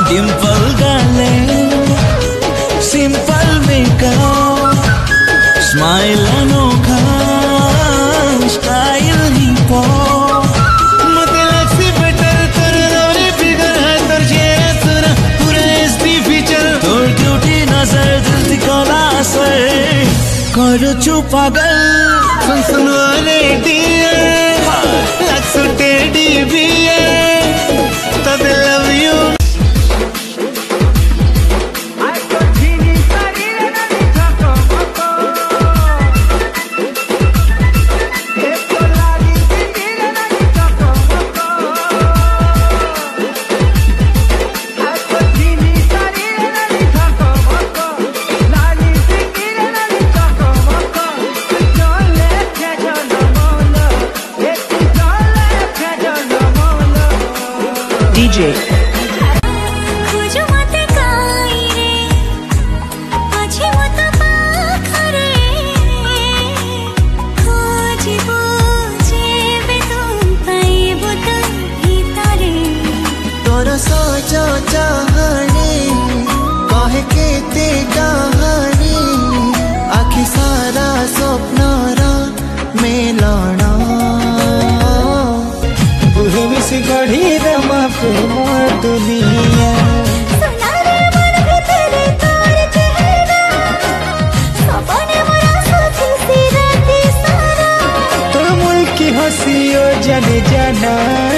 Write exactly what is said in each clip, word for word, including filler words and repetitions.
डिम्पल गाले simple makeup smile अनोखा style hip hop मते लगसी बेटर कर रे फिगर है तर चेहरा सुना पूरा एसडी फीचर तोर क्यूटी नजर दिल दिखला असर कर चु पागल सुन सुन वाले डियर लक्स टेडी बियर तब लव यू D J तोर सोचो चाहनी कहे के ते कहानी आखि सारा स्वप्न रा मेलना बुहे मिस गढ़ी रमा प्रेम दुनिया तोर मुल्की हसियो जाने जाना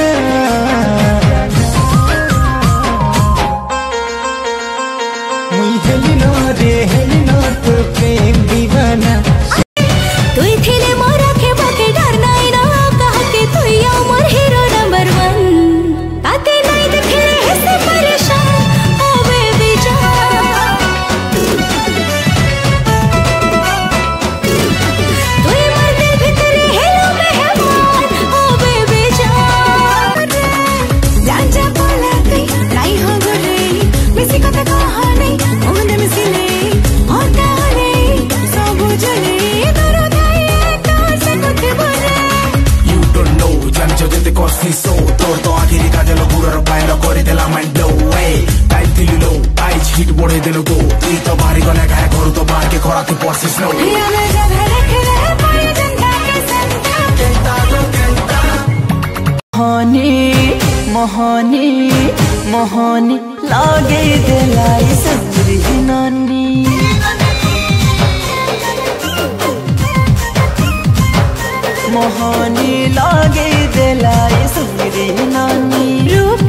मुई हेलिनो रे हेलिनो तो प्रेम दीवाना तुई थिले मोरा के बाके डर नाई ना कहा के तुई मोर हीरो नंबर वन ताते नहीं देखे रहे से परेशान ओ बेबी जान तुई मर दिल भीतर हेलो मेहमान ओ बेबी जान जान जा बोला कई नहीं हो गुरे मिसी कथा कहा नहीं ओने मिसिले होता रे सब जले so torto akhiri kajalo pura pairo kori dela mind blow hey tight dililo tight hit bode delo go tu to bari gone gaye koru to bar ke khora tu porsi snow मोहनी मोहनी मोहनी लागे दिलाई सबरी नानी मोहनी लागे दिलाई सबरी नानी रूप